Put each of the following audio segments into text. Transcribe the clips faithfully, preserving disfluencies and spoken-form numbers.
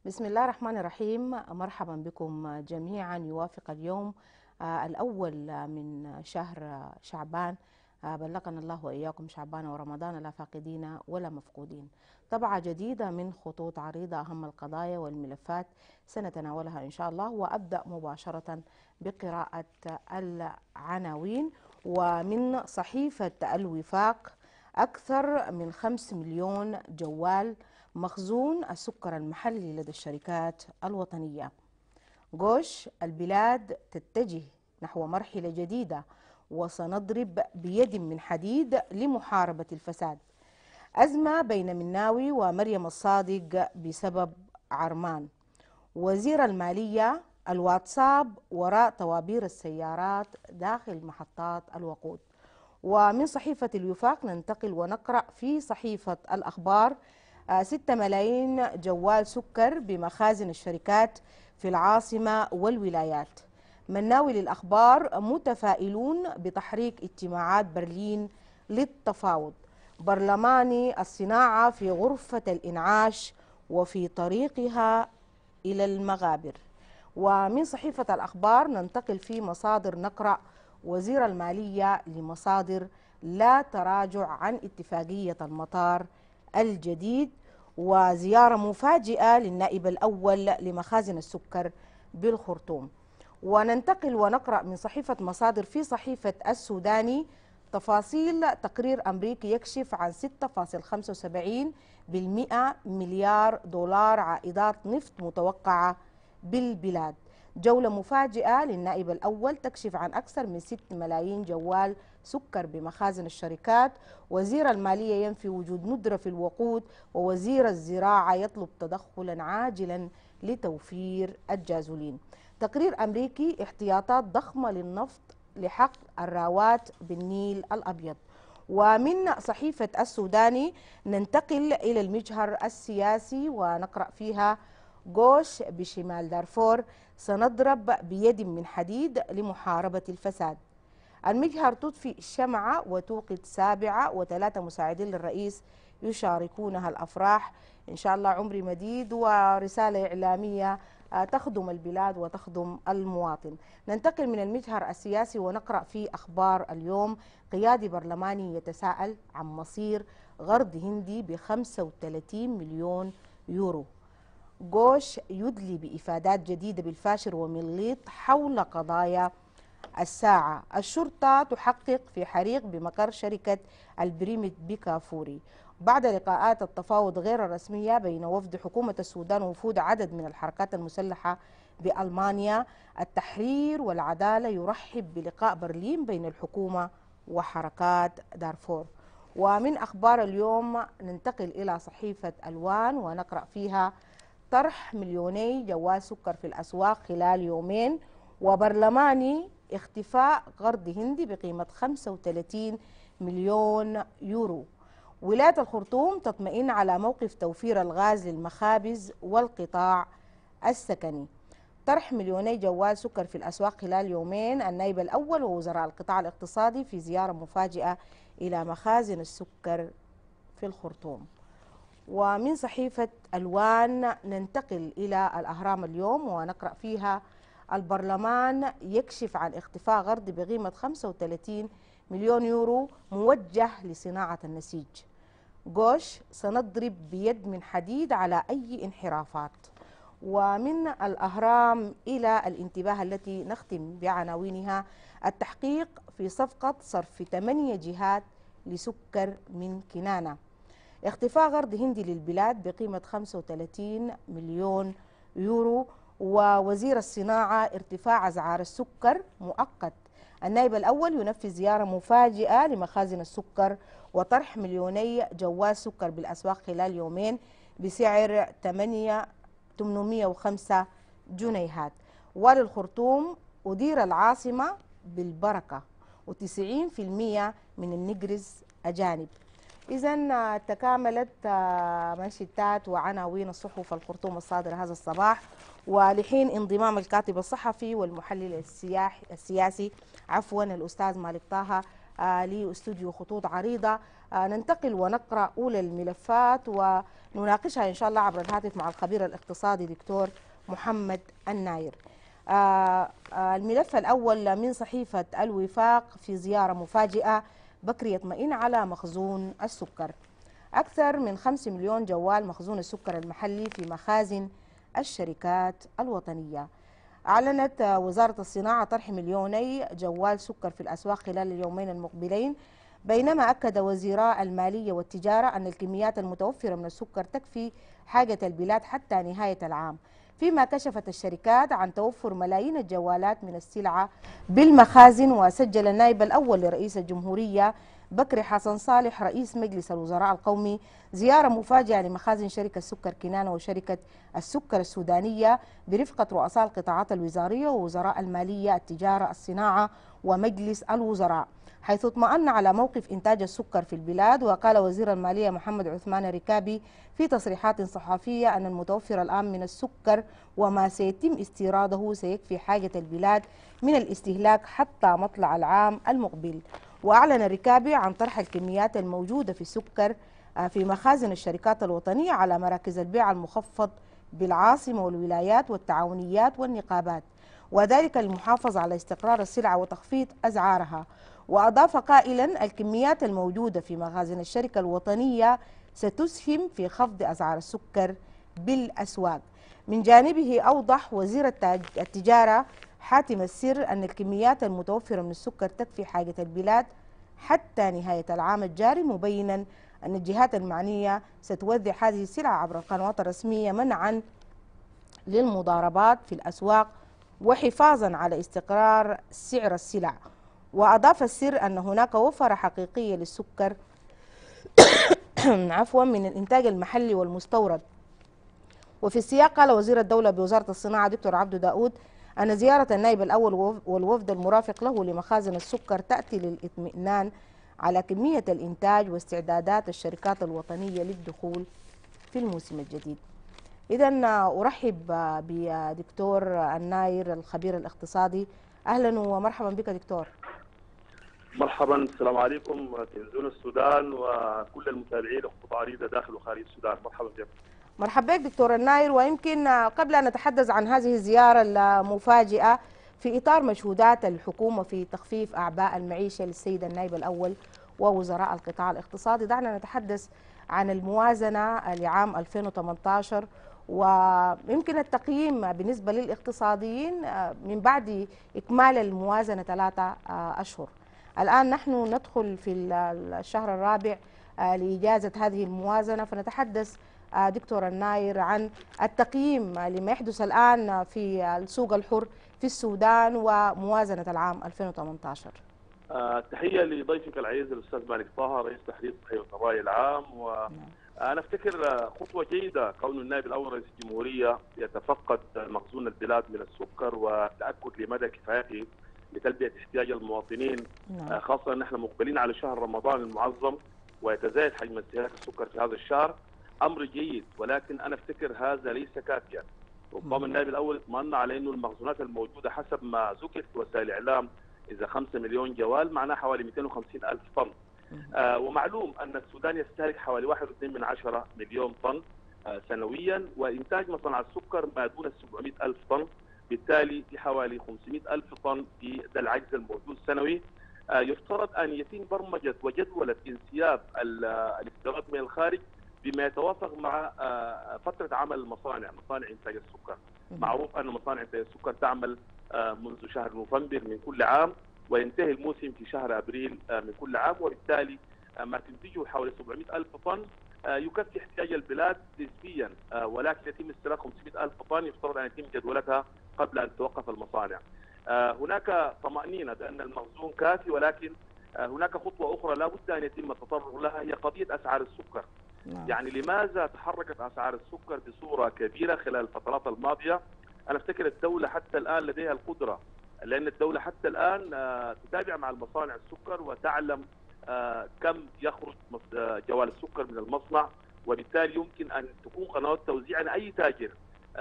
بسم الله الرحمن الرحيم. مرحبا بكم جميعا. يوافق اليوم آه، الأول من شهر شعبان. آه، بلغنا الله وإياكم شعبان ورمضان لا فاقدين ولا مفقودين. طبعة جديدة من خطوط عريضة، أهم القضايا والملفات سنتناولها إن شاء الله، وأبدأ مباشرة بقراءة العناوين. ومن صحيفة الوفاق: أكثر من خمس مليون جوال مخزون السكر المحلي لدى الشركات الوطنية. غوش: البلاد تتجه نحو مرحلة جديدة وسنضرب بيد من حديد لمحاربة الفساد. أزمة بين مناوي ومريم الصادق بسبب عرمان. وزير المالية: الواتساب وراء طوابير السيارات داخل محطات الوقود. ومن صحيفة الوفاق ننتقل ونقرأ في صحيفة الأخبار: ستة ملايين جوال سكر بمخازن الشركات في العاصمة والولايات. مناوي للأخبار: متفائلون بتحريك اجتماعات برلين للتفاوض. برلماني: الصناعة في غرفة الإنعاش وفي طريقها إلى المغابر. ومن صحيفة الأخبار ننتقل في مصادر نقرأ: وزير المالية لمصادر لا تراجع عن اتفاقية المطار الجديد. وزيارة مفاجئة للنائب الأول لمخازن السكر بالخرطوم. وننتقل ونقرأ من صحيفة مصادر في صحيفة السوداني: تفاصيل تقرير أمريكي يكشف عن ستة فاصلة خمسة وسبعين بالمئة مليار دولار عائدات نفط متوقعة بالبلاد. جولة مفاجئة للنائب الأول تكشف عن أكثر من ستة ملايين جوال سكر بمخازن الشركات. وزير المالية ينفي وجود ندرة في الوقود. ووزير الزراعة يطلب تدخلا عاجلا لتوفير الجازولين. تقرير أمريكي: احتياطات ضخمة للنفط لحقل الراوات بالنيل الأبيض. ومن صحيفة السوداني ننتقل إلى المجهر السياسي ونقرأ فيها: غوش بشمال دارفور سنضرب بيد من حديد لمحاربة الفساد. المجهر: تطفئ شمعة وتوقد سابعة، وثلاثة مساعدين للرئيس يشاركونها الأفراح. إن شاء الله عمري مديد ورسالة إعلامية تخدم البلاد وتخدم المواطن. ننتقل من المجهر السياسي ونقرأ في أخبار اليوم: قيادي برلماني يتساءل عن مصير غرض هندي ب خمسة وثلاثين مليون يورو. غوش يدلي بإفادات جديدة بالفاشر ومليط حول قضايا الساعة. الشرطة تحقق في حريق بمقر شركة البريمت بكافوري. بعد لقاءات التفاوض غير الرسمية بين وفد حكومة السودان ووفود عدد من الحركات المسلحة بألمانيا، التحرير والعدالة يرحب بلقاء برلين بين الحكومة وحركات دارفور. ومن أخبار اليوم ننتقل إلى صحيفة ألوان ونقرأ فيها: طرح مليوني جوال سكر في الأسواق خلال يومين. وبرلماني: اختفاء قرض هندي بقيمة خمسة وثلاثين مليون يورو. ولاية الخرطوم تطمئن على موقف توفير الغاز للمخابز والقطاع السكني. طرح مليوني جوال سكر في الأسواق خلال يومين. النائب الأول ووزراء القطاع الاقتصادي في زيارة مفاجئة إلى مخازن السكر في الخرطوم. ومن صحيفة ألوان ننتقل إلى الأهرام اليوم ونقرأ فيها: البرلمان يكشف عن اختفاء غرض بقيمة خمسة وثلاثين مليون يورو موجه لصناعة النسيج. غوش: سنضرب بيد من حديد على أي انحرافات. ومن الأهرام إلى الانتباه التي نختم بعناوينها: التحقيق في صفقة صرف ثمانية جهات لسكر من كنانة. اختفاء غرض هندي للبلاد بقيمة خمسة وثلاثين مليون يورو. ووزير الصناعة: ارتفاع أسعار السكر مؤقت. النائب الأول ينفذ زيارة مفاجئة لمخازن السكر وطرح مليوني جوال سكر بالأسواق خلال يومين بسعر ثمانمئة وخمسة جنيهات. وللخرطوم: أدير العاصمة بالبركة وتسعين بالمئة من النجرز أجانب. إذا تكاملت منشطات وعناوين الصحف الخرطوم الصادرة هذا الصباح. ولحين انضمام الكاتب الصحفي والمحلل السياحي السياسي عفوا الأستاذ مالك طه آه، لاستوديو خطوط عريضة. آه، ننتقل ونقرأ أولى الملفات ونناقشها إن شاء الله عبر الهاتف مع الخبير الاقتصادي دكتور محمد الناير. آه، آه، الملف الأول من صحيفة الوفاق: في زيارة مفاجئة بكري يطمئن على مخزون السكر. أكثر من خمسة مليون جوال مخزون السكر المحلي في مخازن الشركات الوطنية. أعلنت وزارة الصناعة طرح مليوني جوال سكر في الأسواق خلال اليومين المقبلين، بينما أكد وزيراء المالية والتجارة أن الكميات المتوفرة من السكر تكفي حاجة البلاد حتى نهاية العام، فيما كشفت الشركات عن توفر ملايين الجوالات من السلعة بالمخازن. وسجل النائب الأول لرئيس الجمهورية بكري حسن صالح رئيس مجلس الوزراء القومي زيارة مفاجئة لمخازن شركة سكر كنانة وشركة السكر السودانية برفقة رؤساء القطاعات الوزارية ووزراء المالية، التجارة، الصناعة ومجلس الوزراء، حيث اطمأن على موقف إنتاج السكر في البلاد. وقال وزير المالية محمد عثمان الركابي في تصريحات صحفية أن المتوفر الآن من السكر وما سيتم استيراده سيكفي حاجة البلاد من الاستهلاك حتى مطلع العام المقبل. وأعلن الركابي عن طرح الكميات الموجودة في السكر في مخازن الشركات الوطنية على مراكز البيع المخفض بالعاصمة والولايات والتعاونيات والنقابات، وذلك للمحافظة على استقرار السلعة وتخفيض أسعارها. وأضاف قائلا: الكميات الموجودة في مخازن الشركة الوطنية ستسهم في خفض أسعار السكر بالأسواق. من جانبه أوضح وزير التجارة حاتم السر أن الكميات المتوفرة من السكر تكفي حاجة البلاد حتى نهاية العام الجاري، مبينا أن الجهات المعنية ستوزع هذه السلعة عبر القنوات الرسمية منعا للمضاربات في الأسواق وحفاظا على استقرار سعر السلع. وأضاف السر أن هناك وفرة حقيقية للسكر عفوا من الإنتاج المحلي والمستورد. وفي السياق قال وزير الدولة بوزارة الصناعة دكتور عبدو داود أن زيارة النائب الأول والوفد المرافق له لمخازن السكر تأتي للإطمئنان على كمية الإنتاج واستعدادات الشركات الوطنية للدخول في الموسم الجديد. إذا أرحب بدكتور الناير الخبير الاقتصادي. أهلا ومرحبا بك دكتور. مرحبا، السلام عليكم تلفزيون السودان وكل المتابعين لخطوط عريضة داخل وخارج السودان. مرحبا بكم. مرحبا بك دكتور الناير. ويمكن قبل أن نتحدث عن هذه الزيارة المفاجئة في إطار مجهودات الحكومة في تخفيف أعباء المعيشة للسيد النائب الأول ووزراء القطاع الاقتصادي، دعنا نتحدث عن الموازنة لعام ألفين وثمانية عشر ويمكن التقييم بالنسبة للاقتصاديين من بعد إكمال الموازنة ثلاثة أشهر. الآن نحن ندخل في الشهر الرابع لإجازة هذه الموازنة، فنتحدث دكتور الناير عن التقييم لما يحدث الآن في السوق الحر في السودان وموازنة العام ألفين وثمانية عشر. آه، تحية لضيفك العزيز الأستاذ مالك طه رئيس تحرير الصحي والرأي العام. وأنا أفتكر خطوة جيدة كون النائب الأول رئيس الجمهورية يتفقد مخزون البلاد من السكر وتأكد لمدى كفايته لتلبية احتياج المواطنين، آه، خاصة أن احنا مقبلين على شهر رمضان المعظم ويتزايد حجم استهلاك السكر في هذا الشهر. امر جيد، ولكن انا افتكر هذا ليس كافيا. ربما النائب الاول اطمأن على انه المخزونات الموجوده حسب ما ذكر في وسائل الاعلام اذا خمسة مليون جوال معناه حوالي مئتين وخمسين الف طن. آه ومعلوم ان السودان يستهلك حوالي واحد فاصلة اثنين من عشرة مليون طن آه سنويا، وانتاج مصانع السكر ما دون سبعمئة الف طن، بالتالي في حوالي خمسمئة الف طن في ذا العجز الموجود سنوي. آه يفترض ان يتم برمجه وجدوله انسياب الاستيراد من الخارج بما يتوافق مع فترة عمل المصانع، مصانع إنتاج السكر. معروف أن مصانع إنتاج السكر تعمل منذ شهر نوفمبر من كل عام وينتهي الموسم في شهر أبريل من كل عام، وبالتالي ما تنتجه حوالي سبعمئة ألف طن يكفي احتياج البلاد نسبيا، ولكن يتم استيراد خمسمئة ألف طن يفترض أن يتم جدولتها قبل أن توقف المصانع. هناك طمأنينة بأن المخزون كافي، ولكن هناك خطوة أخرى لا بد أن يتم التطرق لها، هي قضية أسعار السكر. يعني لماذا تحركت أسعار السكر بصورة كبيرة خلال الفترات الماضية؟ أنا أفتكر الدولة حتى الآن لديها القدرة، لأن الدولة حتى الآن تتابع مع المصانع السكر وتعلم كم يخرج جوال السكر من المصنع، وبالتالي يمكن أن تكون قنوات توزيع أن أي تاجر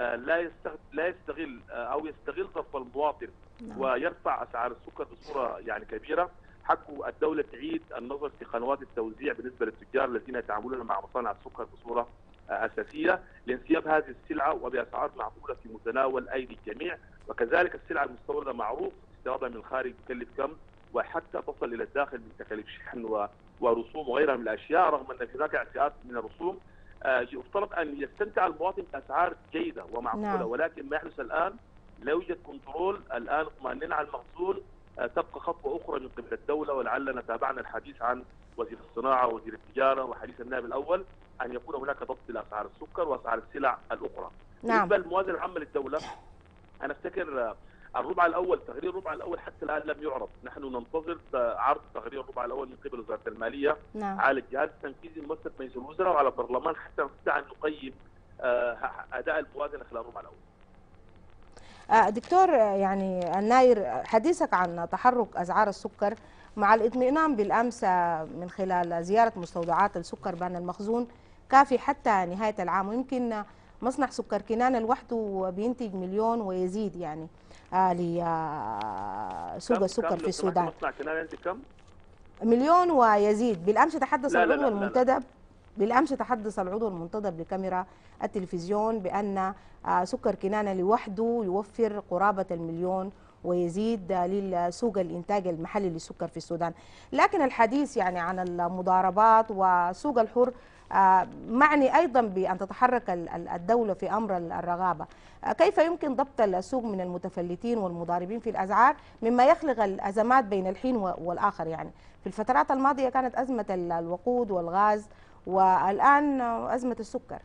لا لا يستغل أو يستغل ظرف المواطن ويرفع أسعار السكر بصورة يعني كبيرة. حق الدوله تعيد النظر في قنوات التوزيع بالنسبه للتجار الذين يتعاملون مع مصانع السكر بصوره اساسيه لانسياب هذه السلعه وباسعار معقوله في متناول ايدي الجميع، وكذلك السلعه المستورده معروف استيرادها من الخارج تكلف كم وحتى تصل الى الداخل من تكاليف شحن ورسوم وغيرها من الاشياء، رغم ان هناك اعتراض من الرسوم. يفترض ان يستمتع المواطن باسعار جيده ومعقوله، نعم. ولكن ما يحدث الان لا يوجد كنترول. الان اطمئننا على المخزون، تبقى خطوه اخرى من قبل الدوله، ولعلنا تابعنا الحديث عن وزير الصناعه ووزير التجاره وحديث النائب الاول ان يكون هناك ضبط لاسعار السكر واسعار السلع الاخرى. نعم. بالنسبه للموازنه العامه للدوله، انا افتكر الربع الاول تقرير الربع الاول حتى الان لم يعرض، نحن ننتظر عرض تقرير الربع الاول من قبل وزاره الماليه، نعم. على الجهاز التنفيذي الممثل في مجلس الوزراء وعلى البرلمان حتى نستطيع ان نقيم اداء الموازنه خلال الربع الاول. دكتور يعني الناير، حديثك عن تحرك اسعار السكر مع الاطمئنان بالامس من خلال زياره مستودعات السكر بان المخزون كافي حتى نهايه العام، ويمكن مصنع سكر كنانه لوحده بينتج مليون ويزيد يعني آه لسوق السكر في السودان. مصنع كنانه ينتج كم؟ مليون ويزيد. بالامس تحدث لا العضو لا لا المنتدب لا لا. بالامس تحدث العضو المنتدب لكاميرا التلفزيون بان سكر كنانه لوحده يوفر قرابه المليون ويزيد للسوق الانتاج المحلي للسكر في السودان، لكن الحديث يعني عن المضاربات وسوق الحر معني ايضا بان تتحرك الدوله في امر الرغابه. كيف يمكن ضبط السوق من المتفلتين والمضاربين في الاسعار مما يخلق الازمات بين الحين والاخر؟ يعني في الفترات الماضيه كانت ازمه الوقود والغاز والان ازمه السكر.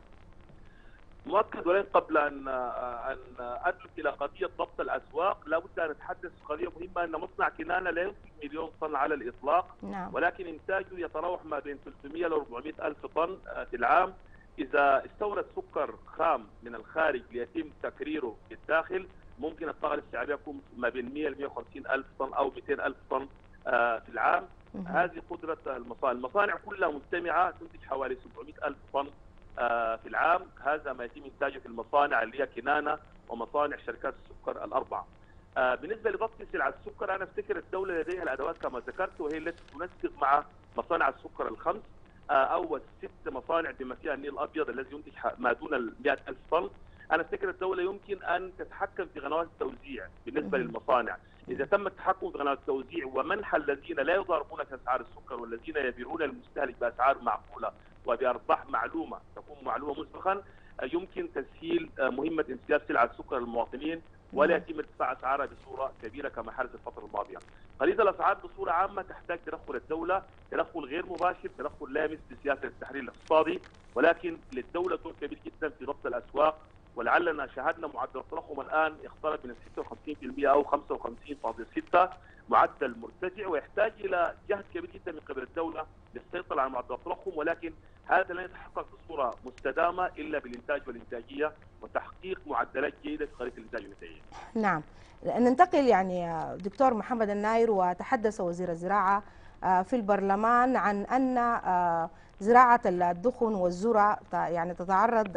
مؤكد، ولكن قبل ان ان ادرك الى قضيه ضبط الاسواق لابد ان نتحدث قضيه مهمه، ان مصنع كنانه لا ينتج مليون طن على الاطلاق، نعم. ولكن انتاجه يتراوح ما بين ثلاثمئة الى أربعمئة الف طن في العام. اذا استورد سكر خام من الخارج ليتم تكريره في الداخل ممكن الطاقه الاستيعابيه تكون ما بين مئة الى مئة وخمسين الف طن او مئتين الف طن في العام. مم. هذه قدره المصانع، المصانع كلها مجتمعه تنتج حوالي سبعمئة الف طن في العام، هذا ما يتم انتاجه في المصانع اللي هي كنانه ومصانع شركات السكر الاربعه. بالنسبه لضبط سلع السكر، انا افتكر الدوله لديها الادوات كما ذكرت، وهي التي تنسق مع مصانع السكر الخمس او الست مصانع بما فيها النيل الابيض الذي ينتج ما دون مئة الف طن. انا افتكر الدوله يمكن ان تتحكم في قنوات التوزيع بالنسبه للمصانع. اذا تم التحكم في قنوات التوزيع ومنح الذين لا يضاربون في اسعار السكر والذين يبيعون للمستهلك باسعار معقوله وبارباح معلومه تكون معلومه مسبقا، يمكن تسهيل مهمه انسياب سلع السكر للمواطنين ولا يتم ارتفاع اسعارها بصوره كبيره كما حدث الفتره الماضيه. قضيه الاسعار بصوره عامه تحتاج تدخل الدوله، تدخل غير مباشر، تدخل لامس بسياسه التحرير الاقتصادي، ولكن للدوله دور كبير جدا في ضبط الاسواق، ولعلنا شاهدنا معدل التضخم الان اقترب من ستة وخمسين بالمئة او خمسة وخمسين فاصلة ستة، معدل مرتفع ويحتاج الى جهد كبير جدا من قبل الدوله للسيطره على معدل التضخم، ولكن هذا لا يتحقق بصوره مستدامه الا بالانتاج والانتاجيه وتحقيق معدلات جيده في قضيه الانتاج والانتاجيه. نعم، ننتقل يعني دكتور محمد الناير، وتحدث وزير الزراعه في البرلمان عن ان زراعه الدخن والذره يعني تتعرض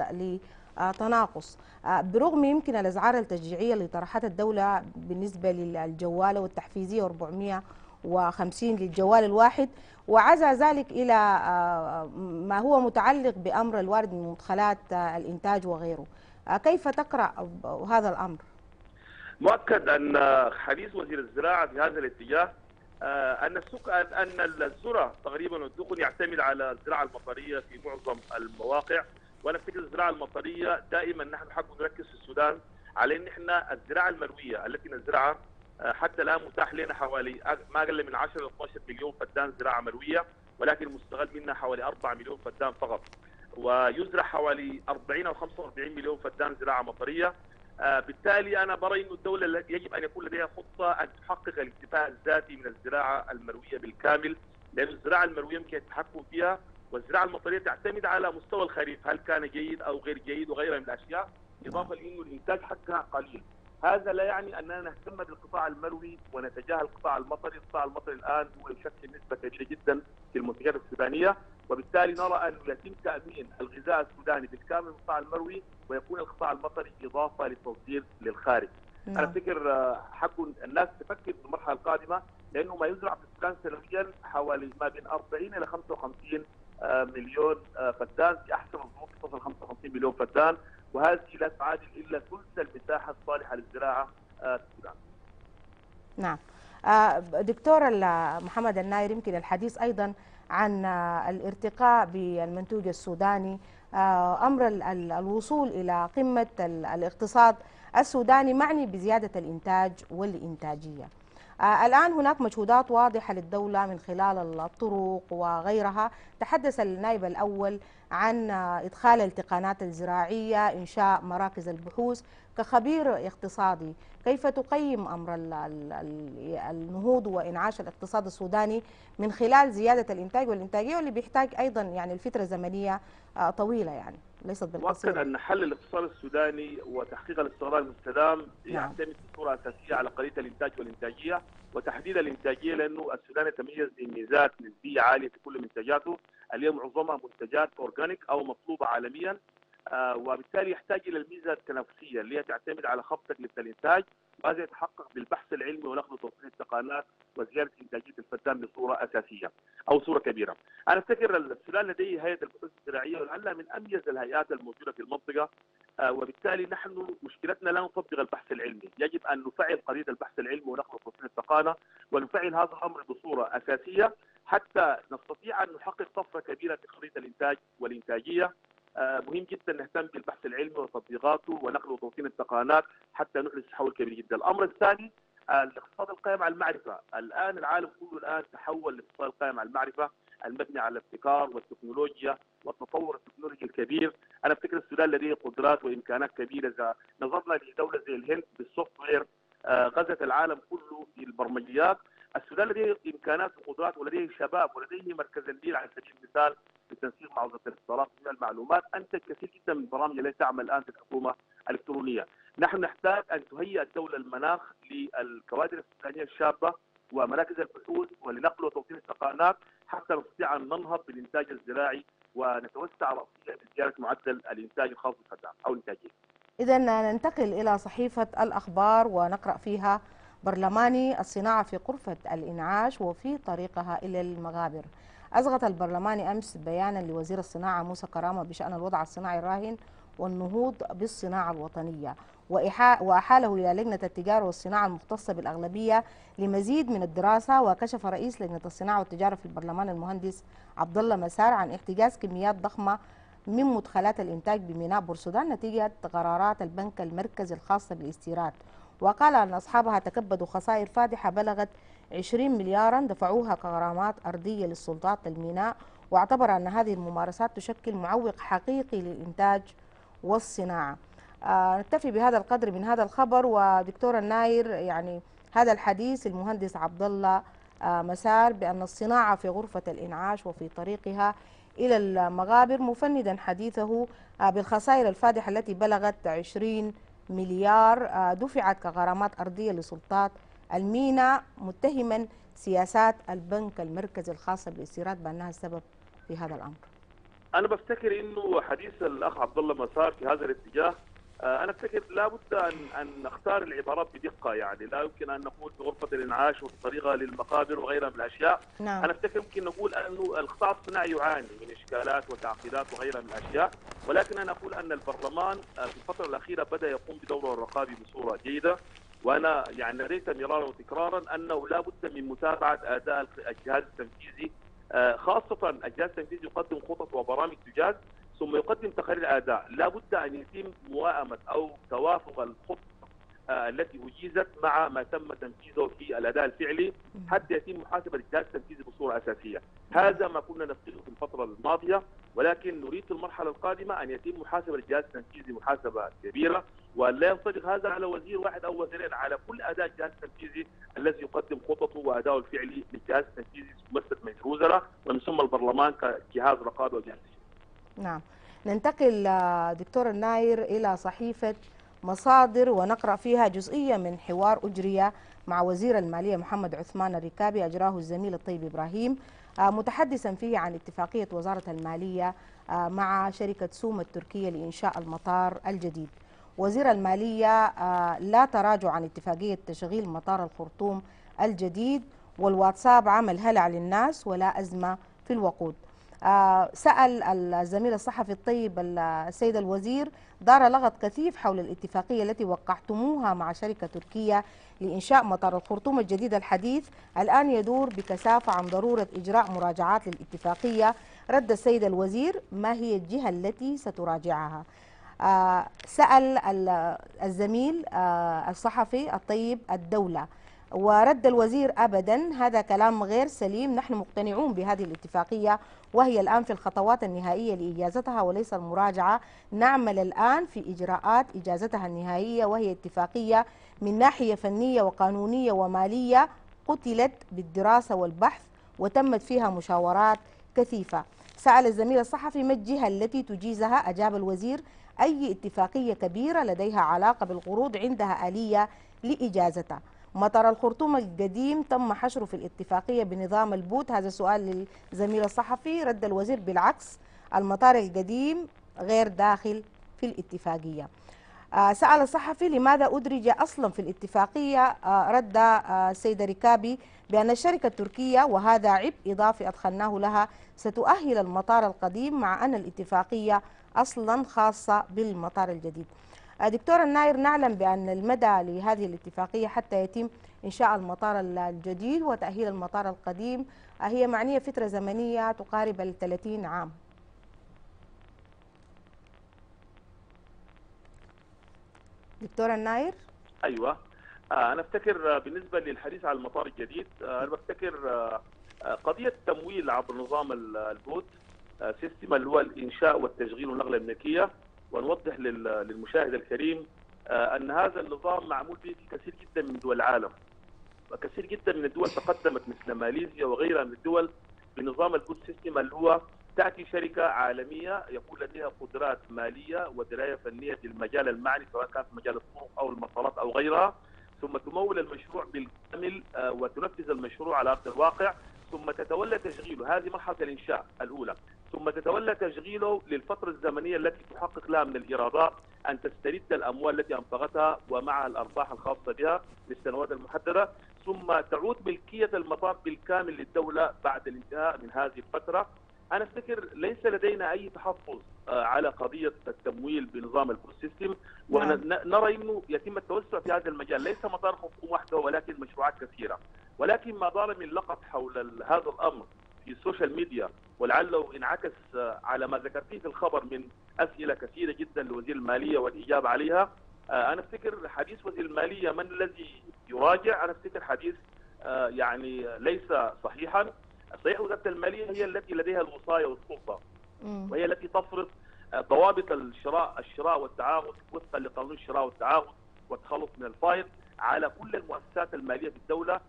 لتناقص برغم يمكن الاسعار التشجيعيه اللي طرحتها الدوله بالنسبه للجواله والتحفيزيه أربعمئة وخمسين للجوال الواحد، وعزى ذلك الى ما هو متعلق بامر الوارد من مدخلات الانتاج وغيره. كيف تقرا هذا الامر؟ مؤكد ان حديث وزير الزراعه في هذا الاتجاه ان السوق ان الذره تقريبا والدخن يعتمد على الزراعه المطريه في معظم المواقع، وانا افتكر الزراعه المطريه دائما نحن حق نركز في السودان على ان احنا الزراعه المرويه التي نزرعها حتى الان متاح لنا حوالي ما اقل من عشرة الى اثناشر مليون فدان زراعه مرويه، ولكن مستغل منها حوالي أربعة مليون فدان فقط، ويزرع حوالي أربعين او خمسة وأربعين مليون فدان زراعه مطريه. آه بالتالي انا برى انه الدوله يجب ان يكون لديها خطه ان تحقق الاكتفاء الذاتي من الزراعه المرويه بالكامل، لان الزراعه المرويه يمكن التحكم فيها، والزراعه المطريه تعتمد على مستوى الخريف هل كان جيد او غير جيد وغيرها من الاشياء، اضافه لانه الانتاج حقها قليل. هذا لا يعني اننا نهتم بالقطاع المروي ونتجاهل القطاع المطري، القطاع المطري الان هو يشكل نسبه كبيره جدا في المنتجات السودانيه، وبالتالي نرى ان يتم تامين الغذاء السوداني بالكامل من القطاع المروي، ويكون القطاع المطري اضافه للتصدير للخارج. نعم. انا افتكر حق الناس تفكر في المرحله القادمه لانه ما يزرع في السودان سنويا حوالي ما بين أربعين الى خمسة وخمسين مليون فدان، في احسن الظروف تصل خمسة وخمسين مليون فدان، وهذه لا تعادل الا ثلث المساحه الصالحه للزراعه في السودان. نعم. دكتور محمد الناير، يمكن الحديث ايضا عن الارتقاء بالمنتوج السوداني، امر الوصول الى قمه الاقتصاد السوداني معني بزياده الانتاج والانتاجيه. الآن هناك مجهودات واضحة للدولة من خلال الطرق وغيرها. تحدث النائب الأول عن إدخال التقانات الزراعية، إنشاء مراكز البحوث. كخبير اقتصادي، كيف تقيم أمر النهوض وإنعاش الاقتصاد السوداني من خلال زيادة الإنتاج والإنتاجية، واللي بيحتاج أيضا يعني الفترة زمنية طويلة يعني ليست بالقصيرة؟ مؤكد أن حل الاقتصاد السوداني وتحقيق الاستقرار المستدام نعم. يعتمد بصورة أساسية على قضية الإنتاج والإنتاجية وتحديد الإنتاجية، لأنه السودان يتميز بميزات نسبية عالية في كل منتجاته، اليوم معظمها منتجات أورجانيك أو مطلوبة عالميا، آه وبالتالي يحتاج إلى الميزة التنافسية اللي هي تعتمد على خفض تكلفة الإنتاج، وهذا يتحقق بالبحث العلمي ونقل وتوصيل التقانات وزيادة إنتاجية الفدان بصورة أساسية أو صورة كبيرة. أنا أفتكر السودان لديه هيئة البحوث الزراعية ولعلها من أميز الهيئات الموجودة في المنطقة، آه وبالتالي نحن مشكلتنا لا نطبق البحث العلمي، يجب أن نفعل قضية البحث العلمي ونقل وتوصيل التقانة، ونفعل هذا الأمر بصورة أساسية حتى نستطيع أن نحقق طفرة كبيرة في قضية الإنتاج والإنتاجية. آه مهم جدا نهتم بالبحث العلمي وتطبيقاته ونقل وتوصيل التقانات حتى نحدث تحول كبير جدا. الأمر الثاني الاقتصاد القائم على المعرفة. الآن العالم كله الآن تحول للاقتصاد القائم على المعرفة المبني على الابتكار والتكنولوجيا والتطور التكنولوجي الكبير. أنا أفتكر السودان لديه قدرات وإمكانات كبيرة. إذا نظرنا لدولة زي الهند بالسوفت وير آه غزت العالم كله في البرمجيات، السودان لديه إمكانات وقدرات ولديه شباب ولديه مركز النيل على سبيل المثال لتنسيق مع وزارة الاتصالات من المعلومات، أنتج كثير جدا من البرامج التي تعمل الآن في الحكومة الإلكترونية. نحن نحتاج أن تهيئ الدولة المناخ للكوادر السودانية الشابة ومراكز البحوث ولنقل وتوصيل التقانات حتى نستطيع أن ننهض بالإنتاج الزراعي ونتوسع رأسيا بزيادة معدل الإنتاج الخاص بالفدان أو الإنتاجية. إذا ننتقل إلى صحيفة الأخبار ونقرأ فيها: برلماني الصناعة في غرفة الإنعاش وفي طريقها إلى المغابر. أصغت البرلماني أمس بيانا لوزير الصناعة موسى كرامة بشأن الوضع الصناعي الراهن والنهوض بالصناعة الوطنية، وأحاله إلى لجنة التجارة والصناعة المختصة بالأغلبية لمزيد من الدراسة. وكشف رئيس لجنة الصناعة والتجارة في البرلمان المهندس عبد الله مسار عن احتجاز كميات ضخمة من مدخلات الإنتاج بميناء بورسودان نتيجة قرارات البنك المركزي الخاصة بالاستيراد، وقال أن أصحابها تكبدوا خسائر فادحة بلغت عشرين مليارا دفعوها كغرامات أرضية للسلطات الميناء، واعتبر أن هذه الممارسات تشكل معوق حقيقي للإنتاج والصناعة. آه نكتفي بهذا القدر من هذا الخبر. ودكتور الناير، يعني هذا الحديث المهندس عبد الله آه مسار بأن الصناعة في غرفة الإنعاش وفي طريقها إلى المغابر، مفندا حديثه آه بالخسائر الفادحة التي بلغت عشرين مليار آه دفعت كغرامات أرضية لسلطات الميناء، متهما سياسات البنك المركزي الخاصة بالاستيراد بأنها السبب في هذا الأمر. أنا بفتكر إنه حديث الأخ عبد الله مسار في هذا الاتجاه، أنا أفتكر لابد أن أن نختار العبارات بدقة، يعني لا يمكن أن نقول في غرفة الإنعاش وفي طريقة للمقابر وغيرها من الأشياء. نعم. أنا أفتكر ممكن نقول أنه القطاع الصناعي يعاني من إشكالات وتعقيدات وغيرها من الأشياء، ولكن أنا أقول أن البرلمان في الفترة الأخيرة بدأ يقوم بدوره الرقابي بصورة جيدة، وأنا يعني ناديت مرارا وتكرارا أنه لا بد من متابعة أداء الجهاز التنفيذي، خاصة الجهاز التنفيذي يقدم خطط وبرامج تجاز ثم يقدم تقارير اداء، لا بد ان يتم موائمه او توافق الخطه التي اجيزت مع ما تم تنفيذه في الاداء الفعلي حتى يتم محاسبه الجهاز التنفيذي بصوره اساسيه. هذا ما كنا نفعله في الفتره الماضيه، ولكن نريد في المرحله القادمه ان يتم محاسبه الجهاز التنفيذي محاسبه كبيره، وان لا ينطبق هذا على وزير واحد او وزيرين، على كل اداء الجهاز التنفيذي الذي يقدم خططه واداؤه الفعلي للجهاز التنفيذي ممثل من الوزراء ومن ثم البرلمان كجهاز رقابه وجهاز. نعم. ننتقل دكتور الناير إلى صحيفة مصادر ونقرأ فيها جزئية من حوار أجري مع وزير المالية محمد عثمان الركابي أجراه الزميل الطيب إبراهيم، متحدثا فيه عن اتفاقية وزارة المالية مع شركة سوم التركية لإنشاء المطار الجديد. وزير المالية لا تراجع عن اتفاقية تشغيل مطار الخرطوم الجديد، والواتساب عمل هلع للناس ولا أزمة في الوقود. آه، سأل الزميل الصحفي الطيب السيد الوزير دار لغط كثيف حول الاتفاقية التي وقعتموها مع شركة تركية لإنشاء مطار الخرطوم الجديد الحديث، الآن يدور بكثافة عن ضرورة إجراء مراجعات للاتفاقية. رد السيد الوزير: ما هي الجهة التي ستراجعها؟ آه، سأل الزميل آه، الصحفي الطيب الدولة، ورد الوزير: أبدا، هذا كلام غير سليم، نحن مقتنعون بهذه الاتفاقية وهي الآن في الخطوات النهائية لإجازتها وليس المراجعة. نعمل الآن في إجراءات إجازتها النهائية وهي اتفاقية من ناحية فنية وقانونية ومالية قتلت بالدراسة والبحث وتمت فيها مشاورات كثيفة. سأل الزميل الصحفي: ما الجهة التي تجيزها؟ أجاب الوزير: أي اتفاقية كبيرة لديها علاقة بالقروض عندها آلية لإجازتها. مطار الخرطوم القديم تم حشره في الاتفاقية بنظام البوت؟ هذا سؤال للزميل الصحفي. رد الوزير: بالعكس، المطار القديم غير داخل في الاتفاقية. آه، سأل الصحفي: لماذا أدرج أصلا في الاتفاقية؟ آه، رد آه، السيد ركابي بأن الشركة التركية، وهذا عبء إضافي أدخلناه لها، ستؤهل المطار القديم مع أن الاتفاقية أصلا خاصة بالمطار الجديد. دكتور الناير، نعلم بأن المدى لهذه الاتفاقية حتى يتم إنشاء المطار الجديد وتأهيل المطار القديم هي معنية فترة زمنية تقارب الثلاثين عام. دكتور الناير. ايوه، انا افتكر بالنسبه للحديث عن المطار الجديد، انا بفتكر قضيه التمويل عبر نظام البوت سيستم اللي هو الانشاء والتشغيل والنقله الملكيه. ونوضح للمشاهد الكريم ان هذا النظام معمول به في كثير جدا من دول العالم، وكثير جدا من الدول تقدمت مثل ماليزيا وغيرها من الدول بنظام البوت سيستم، اللي هو تاتي شركه عالميه يكون لديها قدرات ماليه ودرايه فنيه في المجال المعني، سواء كان في مجال الطرق او المطارات او غيرها، ثم تمول المشروع بالكامل وتنفذ المشروع على ارض الواقع، ثم تتولى تشغيله. هذه مرحله الانشاء الاولى، ثم تتولى تشغيله للفتره الزمنيه التي تحقق لها من الايرادات ان تسترد الاموال التي انفقتها ومعها الارباح الخاصه بها للسنوات المحدده، ثم تعود ملكيه المطار بالكامل للدوله بعد الانتهاء من هذه الفتره. انا افتكر ليس لدينا اي تحفظ على قضيه التمويل بنظام البوت سيستم، ونرى انه يتم التوسع في هذا المجال، ليس مطار خرطوم وحده ولكن مشروعات كثيره. ولكن ما دار من لغط حول هذا الامر في السوشيال ميديا، ولعله انعكس على ما ذكرتيه في الخبر من اسئله كثيره جدا لوزير الماليه والاجابه عليها. انا افتكر حديث وزير الماليه من الذي يراجع، انا افتكر حديث يعني ليس صحيحا. صحيح وزاره الماليه هي التي لديها الوصايه والسلطه، وهي التي تفرض ضوابط الشراء الشراء والتعاقد وفقا لقانون الشراء والتعاقد والتخلص من الفائض على كل المؤسسات الماليه في الدوله.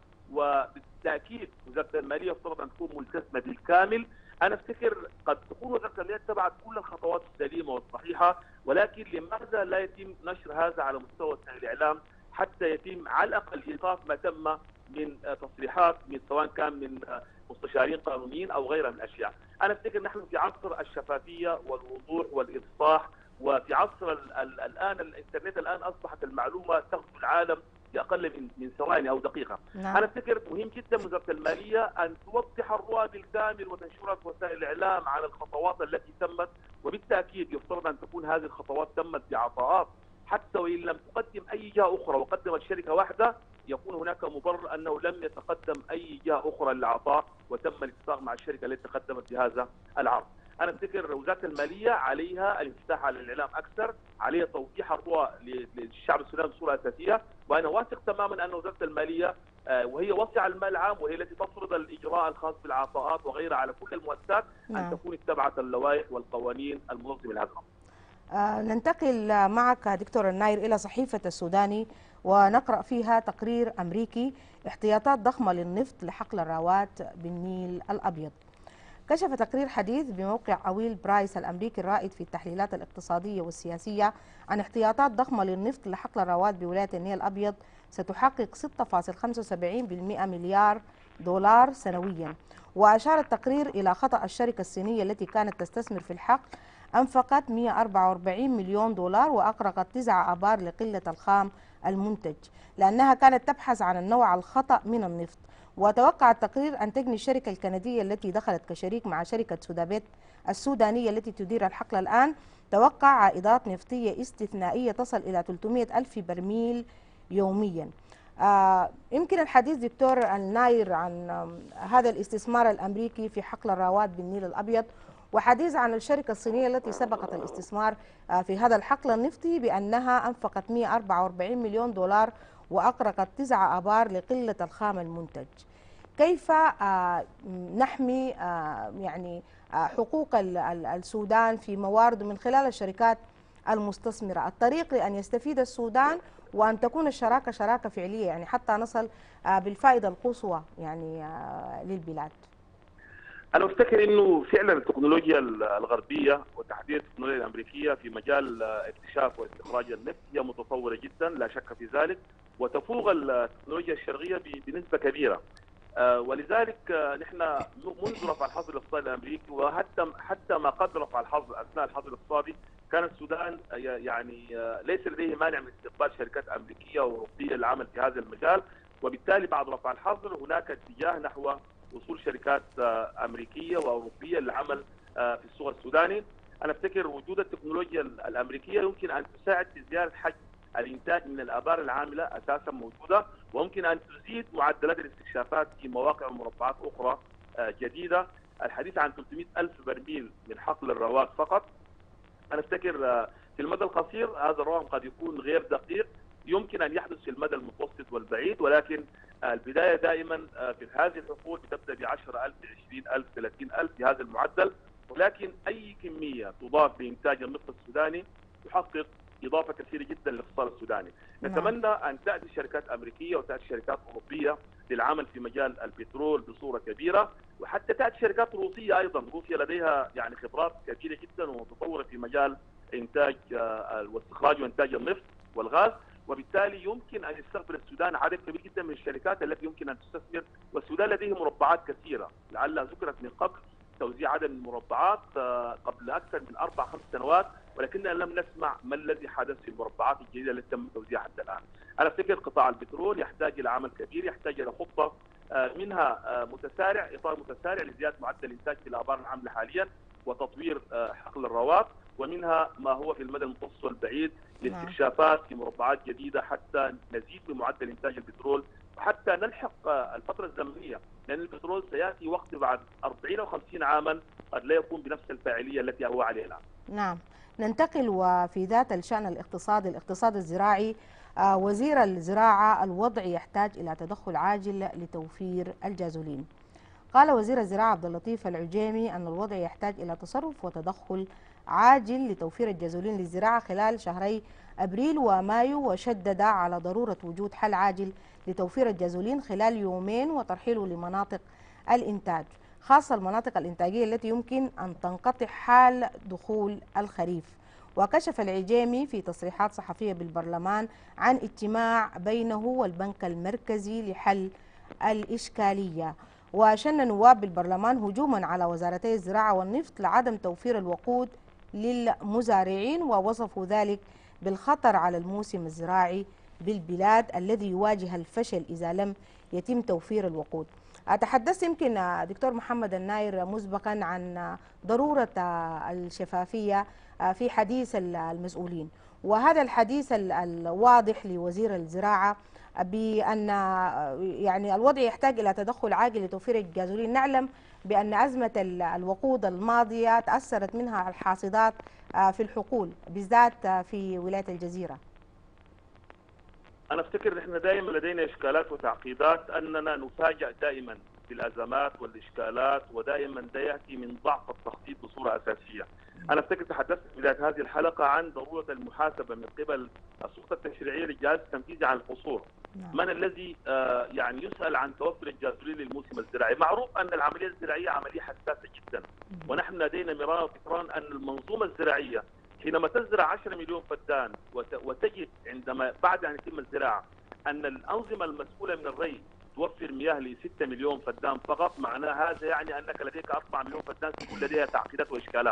وبالتاكيد وزاره الماليه يفترض ان تكون ملتزمه بالكامل. انا افتكر قد تكون وزاره الماليه اتبعت كل الخطوات السليمه والصحيحه، ولكن لماذا لا يتم نشر هذا على مستوى الاعلام حتى يتم على الاقل ايقاف ما تم من تصريحات من سواء كان من مستشارين قانونيين او غيرها من الاشياء. انا افتكر نحن في عصر الشفافيه والوضوح والايضاح، وفي عصر ال ال الان الانترنت الان اصبحت المعلومه تغزو العالم في اقل من من ثواني او دقيقه. نعم. انا افتكر مهم جدا وزاره الماليه ان توضح الرؤى بالكامل وتنشرها في وسائل الاعلام على الخطوات التي تمت، وبالتاكيد يفترض ان تكون هذه الخطوات تمت بعطاءات، حتى وان لم تقدم اي جهه اخرى وقدمت شركه واحده يكون هناك مبرر انه لم يتقدم اي جهه اخرى للعطاء وتم الاتفاق مع الشركه التي تقدمت بهذا العرض. انا افتكر وزاره الماليه عليها الانفتاح على الاعلام اكثر، عليها توضيح الرؤى للشعب السوداني بصوره اساسيه، وانا واثق تماما ان وزاره الماليه وهي واسعه المال العام وهي التي تفرض الاجراء الخاص بالعطاءات وغيرها على كل المؤسسات ان تكون اتبعت اللوائح والقوانين المنظمه لهذا الامر. آه ننتقل معك دكتور الناير إلى صحيفة السوداني ونقرأ فيها تقرير أمريكي: احتياطات ضخمة للنفط لحقل الراوات بالنيل الأبيض. كشف تقرير حديث بموقع أويل برايس الأمريكي الرائد في التحليلات الاقتصادية والسياسية عن احتياطات ضخمة للنفط لحقل الراوات بولاية النيل الأبيض ستحقق ستة فاصلة خمسة وسبعين بالمئة مليار دولار سنويا. وأشار التقرير إلى خطأ الشركة الصينية التي كانت تستثمر في الحقل أنفقت مئة وأربعة وأربعين مليون دولار وأغرقت تسعة آبار لقلة الخام المنتج، لأنها كانت تبحث عن النوع الخطأ من النفط. وتوقع التقرير أن تجني الشركة الكندية التي دخلت كشريك مع شركة سودابيت السودانية التي تدير الحقل الآن توقع عائدات نفطية استثنائية تصل إلى ثلاثمئة ألف برميل يوميا. آه يمكن الحديث دكتور الناير عن آه هذا الاستثمار الأمريكي في حقل الرواد بالنيل الأبيض، وحديث عن الشركة الصينية التي سبقت الاستثمار آه في هذا الحقل النفطي بأنها أنفقت مئة وأربعة وأربعين مليون دولار وأغرقت تسعة آبار لقلة الخام المنتج. كيف آه نحمي آه يعني آه حقوق السودان في موارد من خلال الشركات المستثمرة؟ الطريق لأن يستفيد السودان وأن تكون الشراكة شراكة فعلية، يعني حتى نصل بالفائدة القصوى يعني للبلاد. أنا أفتكر أنه فعلا التكنولوجيا الغربية وتحديدا التكنولوجيا الأمريكية في مجال اكتشاف واستخراج النفط هي متطورة جدا لا شك في ذلك، وتفوق التكنولوجيا الشرقية بنسبة كبيرة. ولذلك نحن منذ رفع الحظر الاقتصادي الامريكي وحتى حتى ما قبل رفع الحظر اثناء الحظر الاقتصادي كان السودان يعني ليس لديه مانع من استقبال شركات امريكيه واوروبيه للعمل في هذا المجال، وبالتالي بعد رفع الحظر هناك اتجاه نحو وصول شركات امريكيه واوروبيه للعمل في السوق السوداني. انا افتكر وجود التكنولوجيا الامريكيه يمكن ان تساعد في زياده حجم الانتاج من الابار العامله اساسا موجوده، وممكن ان تزيد معدلات الاستكشافات في مواقع ومربعات اخرى جديده. الحديث عن ثلاثمئة ألف برميل من حقل الرواد فقط. انا افتكر في المدى القصير هذا الرقم قد يكون غير دقيق، يمكن ان يحدث في المدى المتوسط والبعيد، ولكن البدايه دائما في هذه الحقول بتبدا ب عشرة آلاف عشرين ألف ثلاثين ألف في هذا المعدل، ولكن اي كميه تضاف لانتاج النفط السوداني تحقق اضافه كثيره جدا للاقتصاد السوداني. نتمنى ان تاتي شركات امريكيه وتاتي شركات اوروبيه للعمل في مجال البترول بصوره كبيره، وحتى تاتي شركات روسيه ايضا. روسيا لديها يعني خبرات كبيره جدا ومتطوره في مجال انتاج واستخراج وانتاج النفط والغاز، وبالتالي يمكن ان يستقبل السودان عدد كبير جدا من الشركات التي يمكن ان تستثمر. والسودان لديه مربعات كثيره لعلها ذكرت من قبل توزيع عدد من المربعات قبل اكثر من اربع خمس سنوات، ولكننا لم نسمع ما الذي حدث في المربعات الجديده التي تم توزيعها حتى الان. انا افتكر قطاع البترول يحتاج الى عمل كبير، يحتاج الى خطه منها متسارع اطار متسارع لزياده معدل الانتاج في الابار العامله حاليا وتطوير حقل الرواد، ومنها ما هو في المدى المتوسط والبعيد لاستكشافات في مربعات جديده حتى نزيد من معدل انتاج البترول وحتى نلحق الفتره الزمنيه، لان البترول سياتي وقت بعد أربعين او خمسين عاما قد لا يكون بنفس الفاعليه التي هو عليها الان. نعم. ننتقل وفي ذات الشأن الاقتصادي الاقتصاد الزراعي، وزير الزراعة الوضع يحتاج إلى تدخل عاجل لتوفير الجازولين. قال وزير الزراعة عبد اللطيف العجيمي أن الوضع يحتاج إلى تصرف وتدخل عاجل لتوفير الجازولين للزراعة خلال شهري أبريل ومايو، وشدد على ضرورة وجود حل عاجل لتوفير الجازولين خلال يومين وترحيله لمناطق الإنتاج، خاصة المناطق الإنتاجية التي يمكن أن تنقطع حال دخول الخريف. وكشف العجيمي في تصريحات صحفية بالبرلمان عن اجتماع بينه والبنك المركزي لحل الإشكالية. وشن نواب بالبرلمان هجوما على وزارتي الزراعة والنفط لعدم توفير الوقود للمزارعين، ووصفوا ذلك بالخطر على الموسم الزراعي بالبلاد الذي يواجه الفشل إذا لم يتم توفير الوقود. تحدثت يمكن دكتور محمد الناير مسبقا عن ضرورة الشفافية في حديث المسؤولين، وهذا الحديث الواضح لوزير الزراعة بأن يعني الوضع يحتاج إلى تدخل عاجل لتوفير الجازولين. نعلم بأن أزمة الوقود الماضية تأثرت منها الحاصدات في الحقول بالذات في ولاية الجزيرة. أنا أفتكر نحن دائما لدينا إشكالات وتعقيدات، أننا نفاجأ دائما بالأزمات والإشكالات، ودائما ده يأتي من ضعف التخطيط بصورة أساسية. أنا أفتكر تحدثت في بداية هذه الحلقة عن ضرورة المحاسبة من قبل السلطة التشريعية للجهاز التنفيذي عن القصور. من الذي آه يعني يسأل عن توفر الجازولين للموسم الزراعي؟ معروف أن العملية الزراعية عملية حساسة جدا، ونحن لدينا مرارا وتكرارا أن المنظومة الزراعية حينما تزرع عشرة مليون فدان وتجد عندما بعد أن يتم الزراعة أن الأنظمة المسؤولة من الري توفر مياه ل ستة مليون فدان فقط، معناه هذا يعني أنك لديك أربعة مليون فدان تكون لديها تعقيدات وإشكالات.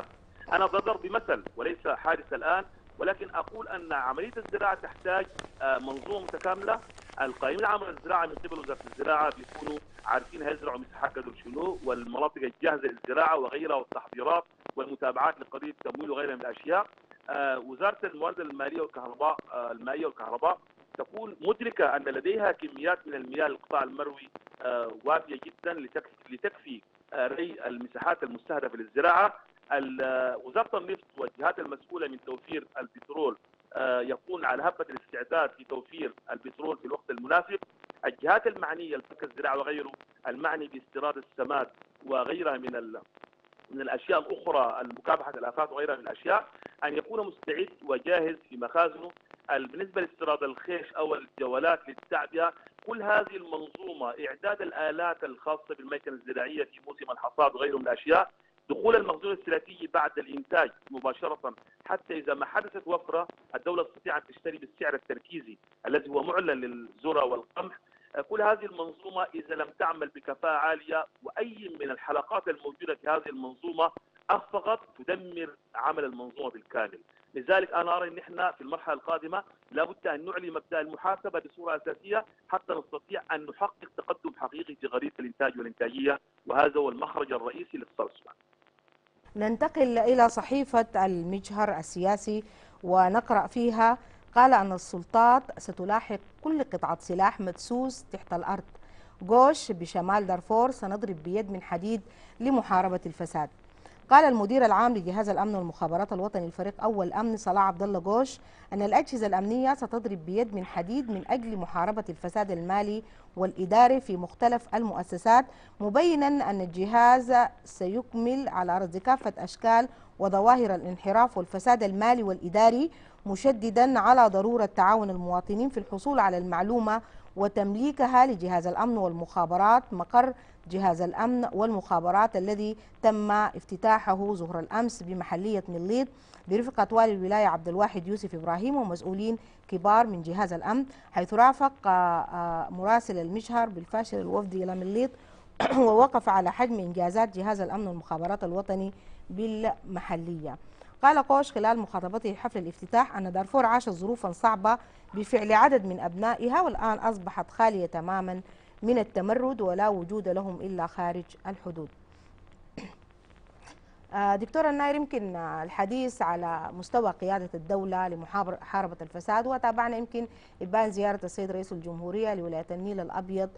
أنا بضرب بمثل وليس حادث الآن، ولكن أقول أن عملية الزراعة تحتاج منظومة متكاملة. القائمين على الزراعة من قبل وزارة الزراعة بيكونوا عارفين هيزرعوا مساحات قدر شنو، والمناطق الجاهزة للزراعة وغيرها، والتحضيرات والمتابعات لقضية التمويل وغيرها من الأشياء. آه وزارة الموارد المالية والكهرباء آه المائية والكهرباء تكون مدركة أن لديها كميات من المياه للقطاع المروي آه وافية جدا لتكفي, لتكفي آه ري المساحات المستهدفة للزراعة. وزارة النفط والجهات المسؤولة من توفير البترول آه يكون على هبة الاستعداد في توفير البترول في الوقت المناسب. الجهات المعنية الفك الزراعة وغيره المعني باستيراد السماد وغيرها من من الاشياء الاخرى المكافحه الافات وغيرها من الاشياء ان يكون مستعد وجاهز في مخازنه. بالنسبه لاستيراد الخيش او الجولات للتعبئه، كل هذه المنظومه، اعداد الالات الخاصه بالميكنه الزراعيه في موسم الحصاد وغيره من الاشياء، دخول المخزون الاستراتيجي بعد الانتاج مباشره، حتى اذا ما حدثت وفره الدوله تستطيع ان تشتري بالسعر التركيزي الذي هو معلن للذره والقمح. كل هذه المنظومة إذا لم تعمل بكفاءة عالية، وأي من الحلقات الموجودة في هذه المنظومة أخفقت، تدمر عمل المنظومة بالكامل. لذلك أنا أرى أن احنا في المرحلة القادمة لابد أن نعلي مبدأ المحاسبة بصورة أساسية حتى نستطيع أن نحقق تقدم حقيقي في غريزة الإنتاج والإنتاجية، وهذا هو المخرج الرئيسي لاقتصاد السودان. ننتقل إلى صحيفة المجهر السياسي ونقرأ فيها: قال أن السلطات ستلاحق كل قطعة سلاح مدسوس تحت الأرض. غوش بشمال دارفور: سنضرب بيد من حديد لمحاربة الفساد. قال المدير العام لجهاز الأمن والمخابرات الوطني الفريق أول أمن صلاح عبد الله غوش أن الأجهزة الأمنية ستضرب بيد من حديد من أجل محاربة الفساد المالي والإداري في مختلف المؤسسات، مبينا أن الجهاز سيكمل على رصد كافة أشكال وظواهر الانحراف والفساد المالي والإداري، مشددا على ضرورة تعاون المواطنين في الحصول على المعلومة وتمليكها لجهاز الأمن والمخابرات. مقر جهاز الأمن والمخابرات الذي تم افتتاحه ظهر الأمس بمحلية مليط برفقة والي الولاية عبد الواحد يوسف إبراهيم ومسؤولين كبار من جهاز الأمن، حيث رافق مراسل المجهر بالفاشر الوفدي إلى مليط ووقف على حجم إنجازات جهاز الأمن والمخابرات الوطني بالمحلية. قال غوش خلال مخاطبته حفل الافتتاح أن دارفور عاشت ظروفا صعبة بفعل عدد من أبنائها، والآن أصبحت خالية تماما من التمرد ولا وجود لهم إلا خارج الحدود. دكتور الناير، يمكن الحديث على مستوى قيادة الدولة لمحاربة الفساد، وتابعنا يمكن إبان زيارة السيد رئيس الجمهورية لولاية النيل الأبيض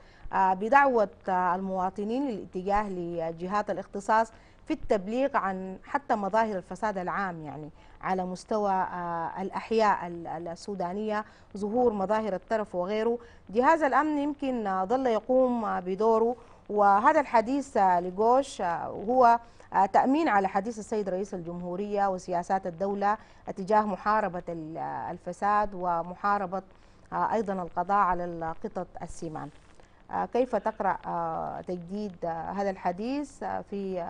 بدعوة المواطنين للاتجاه لجهات الاختصاص في التبليغ عن حتى مظاهر الفساد العام، يعني على مستوى الأحياء السودانية، ظهور مظاهر الترف وغيره. جهاز الأمن يمكن ظل يقوم بدوره، وهذا الحديث لغوش هو تأمين على حديث السيد رئيس الجمهورية وسياسات الدولة اتجاه محاربة الفساد ومحاربة أيضا القضاء على القطط السمان. كيف تقرأ تجديد هذا الحديث في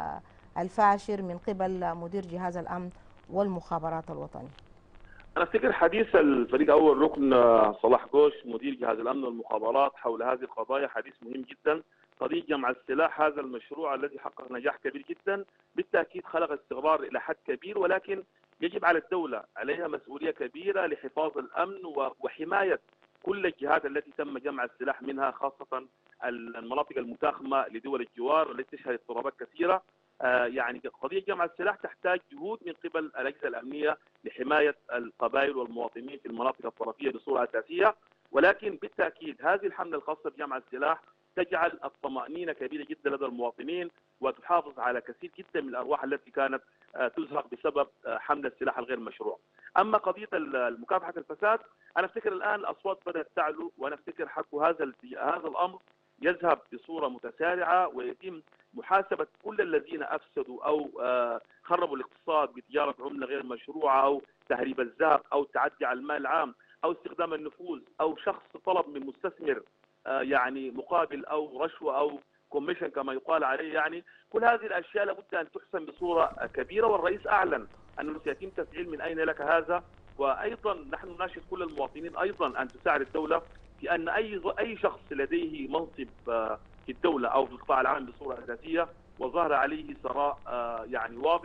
الفاشر من قبل مدير جهاز الأمن والمخابرات الوطني؟ أنا أفتكر حديث الفريق أول ركن صلاح غوش مدير جهاز الأمن والمخابرات حول هذه القضايا حديث مهم جدا. قضية جمع السلاح هذا المشروع الذي حقق نجاح كبير جدا بالتأكيد خلق استقرار إلى حد كبير، ولكن يجب على الدولة عليها مسؤولية كبيرة لحفاظ الأمن وحماية كل الجهات التي تم جمع السلاح منها، خاصة المناطق المتاخمة لدول الجوار والتي تشهد اضطرابات كثيرة. آه يعني قضية جمع السلاح تحتاج جهود من قبل الأجهزة الأمنية لحماية القبائل والمواطنين في المناطق الطرفية بصورة أساسية، ولكن بالتأكيد هذه الحملة الخاصة بجمع السلاح تجعل الطمأنينة كبيرة جدا لدى المواطنين وتحافظ على كثير جدا من الأرواح التي كانت تزهق بسبب حمل السلاح الغير مشروع. أما قضية مكافحة الفساد، أنا أفتكر الآن الأصوات بدأت تعلو، وأنا أفتكر حق هذا هذا الأمر يذهب بصورة متسارعة ويتم محاسبة كل الذين أفسدوا أو خربوا الاقتصاد بتجارة عملة غير مشروعة أو تهريب الذهب أو التعدي على المال العام أو استخدام النفوذ أو شخص طلب من مستثمر يعني مقابل أو رشوة أو كوميشن كما يقال عليه. يعني كل هذه الأشياء لابد أن تحسن بصورة كبيرة، والرئيس أعلن أنه سيتم تفعيل من أين لك هذا. وأيضا نحن نناشد كل المواطنين أيضا أن تساعد الدولة في أن أي أي شخص لديه منصب في الدولة أو في القطاع العام بصورة أساسية وظهر عليه ثراء يعني واضح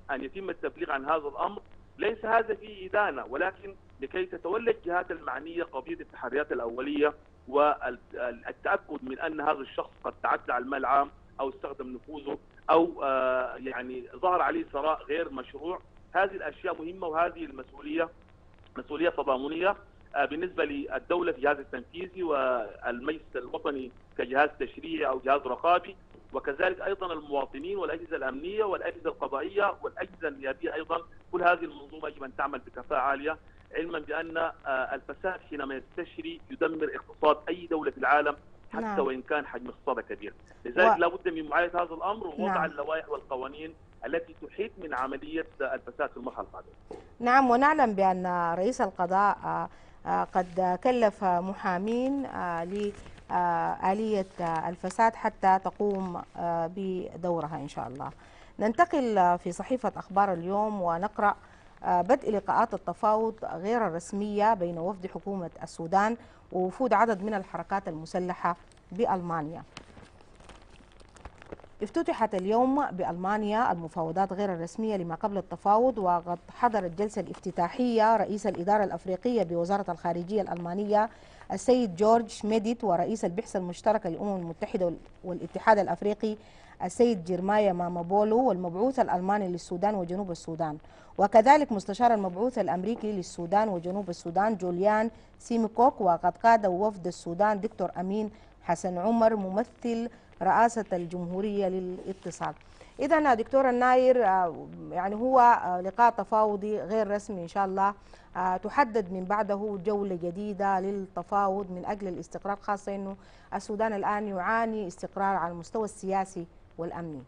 أن يتم التبليغ عن هذا الأمر. ليس هذا فيه إدانة، ولكن لكي تتولى الجهات المعنية قضية التحريات الأولية والتأكد من أن هذا الشخص قد تعدى على المال العام أو استخدم نفوذه أو يعني ظهر عليه ثراء غير مشروع. هذه الأشياء مهمة، وهذه المسؤولية مسؤولية تضامنية بالنسبة للدولة في الجهاز التنفيذي والمجلس الوطني كجهاز تشريعي أو جهاز رقابي، وكذلك أيضا المواطنين والأجهزة الأمنية والأجهزة القضائية والأجهزة النيابية أيضا. كل هذه المنظومة يجب أن تعمل بكفاءة عالية، علما بأن الفساد حينما يستشري يدمر اقتصاد أي دولة في العالم حتى نعم. وإن كان حجم اقتصادها كبير. لذلك و... لا بد من معالجة هذا الأمر ووضع نعم. اللوائح والقوانين التي تحيط من عملية الفساد في المرحلة القادمة. نعم، ونعلم بأن رئيس القضاء قد كلف محامين لآلية الفساد حتى تقوم بدورها إن شاء الله. ننتقل في صحيفة أخبار اليوم ونقرأ بدء لقاءات التفاوض غير الرسمية بين وفد حكومة السودان ووفود عدد من الحركات المسلحة بألمانيا. افتتحت اليوم بألمانيا المفاوضات غير الرسمية لما قبل التفاوض، وقد حضر الجلسة الافتتاحية رئيس الإدارة الأفريقية بوزارة الخارجية الألمانية السيد جورج شميدت، ورئيس البعثة المشتركة للأمم المتحدة والاتحاد الأفريقي السيد جيرمايا مامابولو، والمبعوث الألماني للسودان وجنوب السودان، وكذلك مستشار المبعوث الأمريكي للسودان وجنوب السودان جوليان سيميكوك. وقد قاد وفد السودان دكتور أمين حسن عمر ممثل رئاسة الجمهورية للاتصال. إذن دكتور الناير، يعني هو لقاء تفاوضي غير رسمي إن شاء الله، تحدد من بعده جولة جديدة للتفاوض من أجل الاستقرار، خاصة أنه السودان الآن يعاني استقرار على المستوى السياسي والأمني.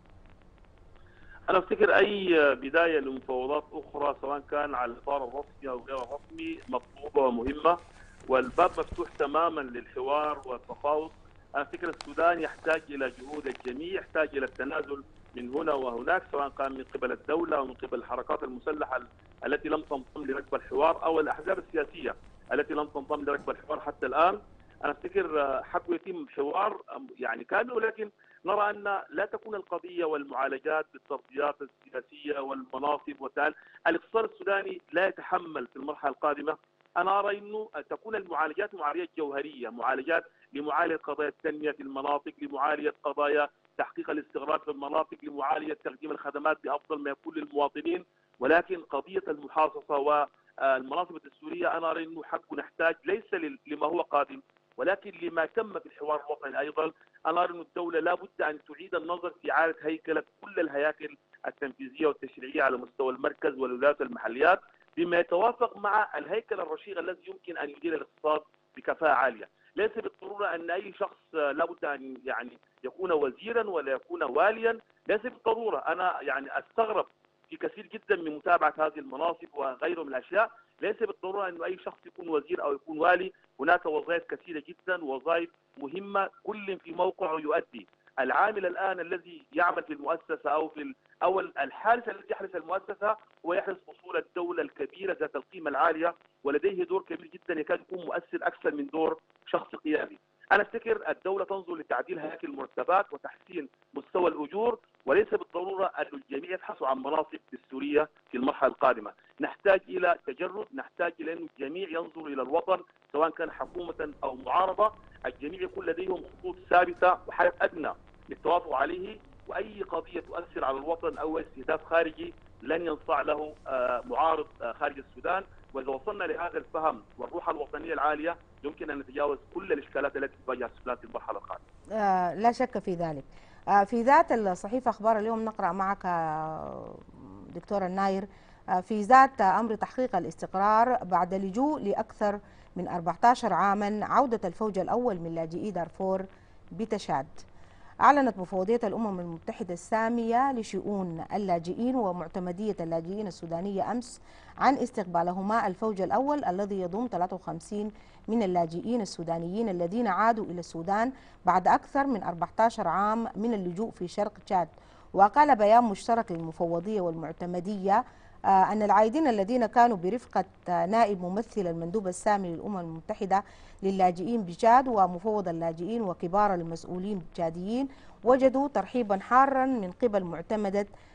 أنا أفتكر أي بداية لمفاوضات أخرى سواء كان على الإطار الرسمي أو غير الرسمي مطلوبة ومهمة، والباب مفتوح تماما للحوار والتفاوض. أنا أفتكر السودان يحتاج إلى جهود الجميع، يحتاج إلى التنازل من هنا وهناك، سواء كان من قبل الدولة أو من قبل الحركات المسلحة التي لم تنضم لركب الحوار أو الأحزاب السياسية التي لم تنضم لركب الحوار حتى الآن. أنا أفتكر حق يتم حوار يعني كامل، ولكن نرى أن لا تكون القضية والمعالجات بالترضيات السياسية والمناصب وتال. الاقتصاد السوداني لا يتحمل في المرحلة القادمة. أنا أرى أنه تكون المعالجات معالجات جوهرية، معالجات لمعالجة قضايا التنمية في المناطق، لمعالجة قضايا تحقيق الاستقرار في المناطق، لمعالجة تقديم الخدمات بأفضل ما يكون للمواطنين. ولكن قضية المحاصصة والمناصب الدستورية أنا أرى أنه حق نحتاج ليس لما هو قادم ولكن لما تم في الحوار الوطني أيضا. أنا أرى أن الدولة لا بد أن تعيد النظر في إعادة هيكلة كل الهياكل التنفيذية والتشريعية على مستوى المركز والولايات والمحليات بما يتوافق مع الهيكل الرشيق الذي يمكن أن يدير الاقتصاد بكفاءة عالية. ليس بالضرورة أن أي شخص لابد أن يعني يكون وزيرا ولا يكون واليا، ليس بالضرورة. أنا يعني أستغرب في كثير جدا من متابعة هذه المناصب وغيره من الأشياء. ليس بالضرورة أن أي شخص يكون وزير أو يكون والي، هناك وظائف كثيرة جدا، وظائف مهمة كل في موقعه يؤدي. العامل الآن الذي يعمل في المؤسسة أو في أو الحارس الذي يحرس المؤسسة هو يحرس أصول الدولة الكبيرة ذات القيمة العالية، ولديه دور كبير جدا يكاد يكون مؤثر أكثر من دور شخص قيادي. أنا أفتكر الدولة تنظر لتعديل هياكل المرتبات وتحسين مستوى الأجور، وليس بالضرورة أن الجميع يبحثوا عن مناصب دستورية في المرحلة القادمة. نحتاج إلى تجرد، نحتاج إلى أن الجميع ينظر إلى الوطن سواء كان حكومة أو معارضة، الجميع يكون لديهم خطوط ثابتة وحد أدنى للتوافق عليه، وأي قضية تؤثر على الوطن أو استهداف خارجي لن ينصاع له معارض خارج السودان. وإذا وصلنا لهذا الفهم والروح الوطنية العالية يمكن أن نتجاوز كل الإشكالات التي تواجه السودان في المرحلة القادمة. آه لا شك في ذلك. آه في ذات الصحيفة أخبار اليوم نقرأ معك آه دكتور الناير آه في ذات أمر تحقيق الاستقرار بعد لجوء لأكثر من أربعة عشر عاما عودة الفوج الأول من لاجئي دارفور بتشاد. أعلنت مفوضية الأمم المتحدة السامية لشؤون اللاجئين ومعتمدية اللاجئين السودانية أمس عن استقبالهما الفوج الأول الذي يضم ثلاثة وخمسين من اللاجئين السودانيين الذين عادوا إلى السودان بعد أكثر من أربعة عشر عام من اللجوء في شرق تشاد. وقال بيان مشترك للمفوضية والمعتمدية أن العائدين الذين كانوا برفقة نائب ممثل المندوب السامي للأمم المتحدة للاجئين بتشاد ومفوض اللاجئين وكبار المسؤولين التشاديين وجدوا ترحيبا حارا من قبل معتمدة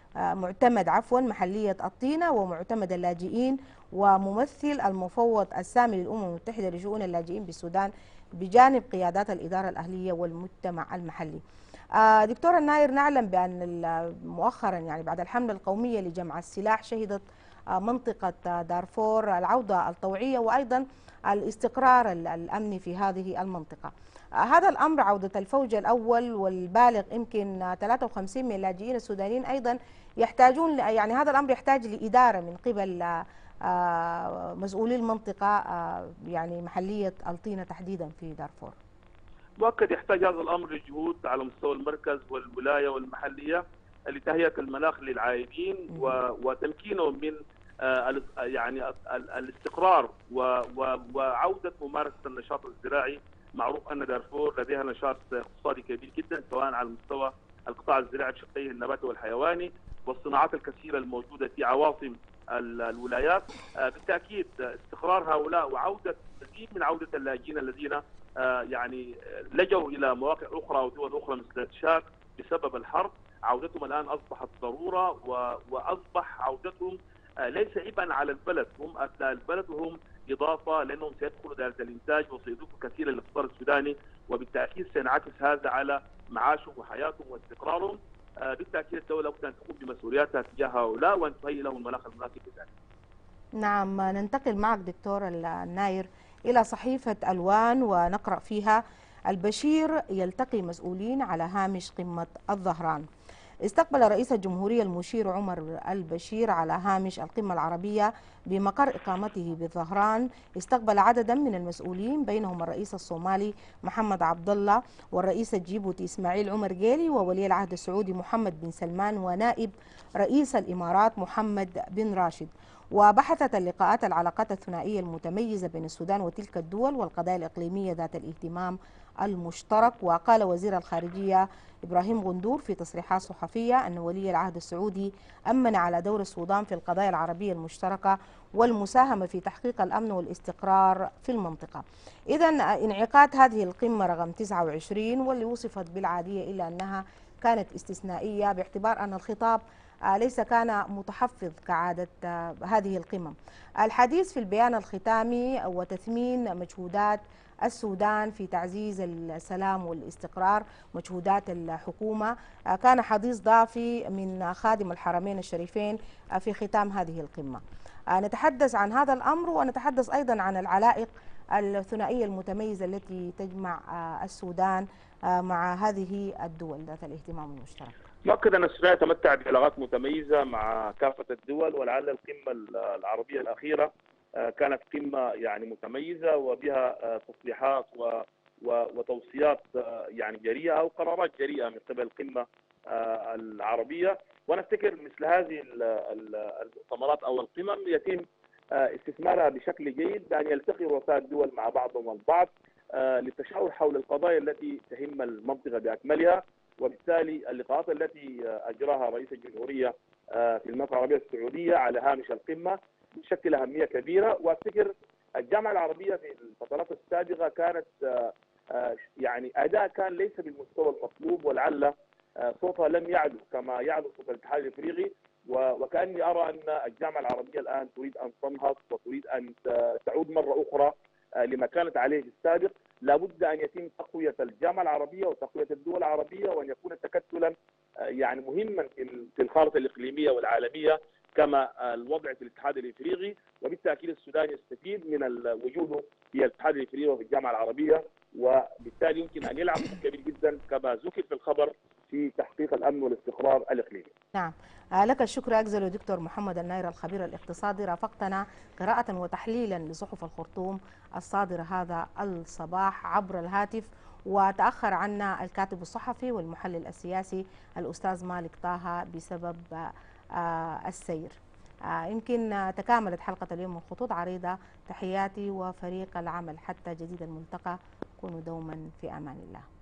معتمد عفوا محلية الطينة ومعتمد اللاجئين وممثل المفوض السامي للأمم المتحدة لشؤون اللاجئين بالسودان بجانب قيادات الإدارة الأهلية والمجتمع المحلي. دكتور الناير، نعلم بأن مؤخرا يعني بعد الحملة القومية لجمع السلاح شهدت منطقة دارفور العودة الطوعية وأيضا الاستقرار الأمني في هذه المنطقة. هذا الأمر عودة الفوج الأول والبالغ يمكن ثلاثة وخمسين من اللاجئين السودانيين أيضا يحتاجون، يعني هذا الأمر يحتاج لإدارة من قبل مسؤولي المنطقة يعني محلية الطينة تحديدا في دارفور. مؤكد يحتاج هذا الأمر لجهود على مستوى المركز والولاية والمحلية لتهيئة المناخ للعائدين وتمكينهم من يعني الاستقرار وعودة ممارسة النشاط الزراعي. معروف أن دارفور لديها نشاط اقتصادي كبير جدا سواء على مستوى القطاع الزراعي بشقيه النباتي والحيواني والصناعات الكثيرة الموجودة في عواصم الولايات. بالتأكيد استقرار هؤلاء وعودة مزيد من عودة اللاجئين الذين يعني لجوا إلى مواقع أخرى ودول أخرى مثل تشاد بسبب الحرب، عودتهم الآن أصبحت ضرورة وأصبح عودتهم ليس عبئا على البلد، هم أبناء البلد وهم إضافة لأنهم سيدخلوا دائرة الإنتاج وسيضيفوا كثيرا للاقتصاد السوداني، وبالتأكيد سينعكس هذا على معاشهم وحياتهم واستقرارهم. بالتأكيد الدولة لابد أن تقوم بمسؤولياتها تجاه هؤلاء وأن تهيئ لهم المناخ المناسب لذلك. نعم، ننتقل معك دكتور الناير إلى صحيفة ألوان ونقرأ فيها: البشير يلتقي مسؤولين على هامش قمة الظهران. استقبل رئيس الجمهورية المشير عمر البشير على هامش القمة العربية بمقر إقامته بالظهران استقبل عددا من المسؤولين بينهم الرئيس الصومالي محمد عبد الله والرئيس الجيبوتي إسماعيل عمر جيلي وولي العهد السعودي محمد بن سلمان ونائب رئيس الإمارات محمد بن راشد. وبحثت اللقاءات العلاقات الثنائية المتميزة بين السودان وتلك الدول والقضايا الإقليمية ذات الاهتمام المشترك. وقال وزير الخارجية إبراهيم غندور في تصريحات صحفية أن ولي العهد السعودي أمن على دور السودان في القضايا العربية المشتركة والمساهمة في تحقيق الأمن والاستقرار في المنطقة. إذن انعقاد هذه القمة رقم تسعة وعشرين واللي وصفت بالعادية إلا أنها كانت استثنائية باعتبار أن الخطاب ليس كان متحفظ كعادة هذه القمم. الحديث في البيان الختامي وتثمين مجهودات السودان في تعزيز السلام والاستقرار، مجهودات الحكومة، كان حديث ضافي من خادم الحرمين الشريفين في ختام هذه القمة. نتحدث عن هذا الأمر ونتحدث أيضا عن العلائق الثنائية المتميزة التي تجمع السودان مع هذه الدول ذات الاهتمام المشترك. مؤكد أن السودان يتمتع بعلاقات متميزة مع كافة الدول، ولعل القمة العربية الأخيرة كانت قمة يعني متميزة وبها تصريحات وتوصيات يعني جريئة أو قرارات جريئة من قبل القمة العربية. ونفتكر مثل هذه المؤتمرات أو القمم يتم استثمارها بشكل جيد بأن يلتقي رؤساء الدول مع بعضهم البعض للتشاور حول القضايا التي تهم المنطقة بأكملها. وبالتالي اللقاءات التي أجراها رئيس الجمهورية في المملكة العربية السعودية على هامش القمة تشكل أهمية كبيرة. وأفتكر الجامعة العربية في الفترات السابقة كانت يعني أداء كان ليس بالمستوى المطلوب، ولعل صوتها لم يعلو كما يعلو صوت الاتحاد الإفريقي. وكأني أرى أن الجامعة العربية الآن تريد أن تنهض وتريد أن تعود مرة أخرى لما كانت عليه في السابق. لابد أن يتم تقوية الجامعة العربية وتقوية الدول العربية، وأن يكون تكتلا يعني مهما في الخارطة الإقليمية والعالمية كما الوضع في الاتحاد الإفريقي. وبالتأكيد السودان يستفيد من وجوده في الاتحاد الإفريقي وفي الجامعة العربية، وبالتالي يمكن أن يلعب دور كبير جدا كما ذكر في الخبر في تحقيق الأمن والاستقرار الإقليمي. نعم، لك الشكر أجزل دكتور محمد الناير الخبير الاقتصادي، رافقتنا قراءة وتحليلا لصحف الخرطوم الصادرة هذا الصباح عبر الهاتف. وتأخر عنا الكاتب الصحفي والمحلل السياسي الأستاذ مالك طه بسبب السير. يمكن تكاملت حلقة اليوم من خطوط عريضة. تحياتي وفريق العمل حتى جديد الملتقى، كونوا دوما في أمان الله.